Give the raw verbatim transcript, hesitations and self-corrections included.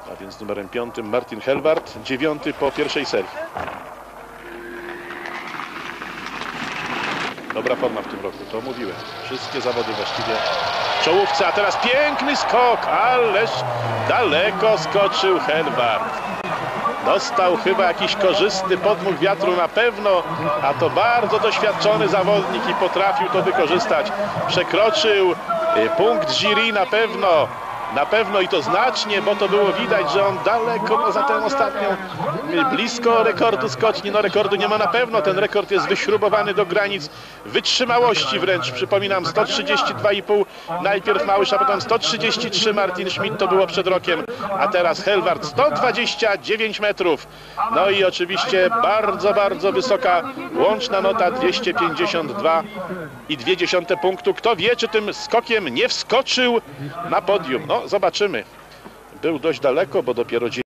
A więc numerem piątym Martin Helbart, dziewiąty po pierwszej serii. Dobra forma w tym roku, to mówiłem. Wszystkie zawody właściwie w czołówce, a teraz piękny skok, ależ daleko skoczył Helbart. Dostał chyba jakiś korzystny podmuch wiatru na pewno, a to bardzo doświadczony zawodnik i potrafił to wykorzystać. Przekroczył punkt jury na pewno. Na pewno i to znacznie, bo to było widać, że on daleko poza tę ostatnią, blisko rekordu skoczni. No rekordu nie ma na pewno, ten rekord jest wyśrubowany do granic wytrzymałości wręcz. Przypominam, sto trzydzieści dwa i pół najpierw Małysz, a potem sto trzydzieści trzy Martin Schmidt, to było przed rokiem, a teraz Helbart sto dwadzieścia dziewięć metrów. No i oczywiście bardzo, bardzo wysoka łączna nota dwieście pięćdziesiąt dwa i dwie dziesiąte punktu. Kto wie, czy tym skokiem nie wskoczył na podium? No, zobaczymy. Był dość daleko, bo dopiero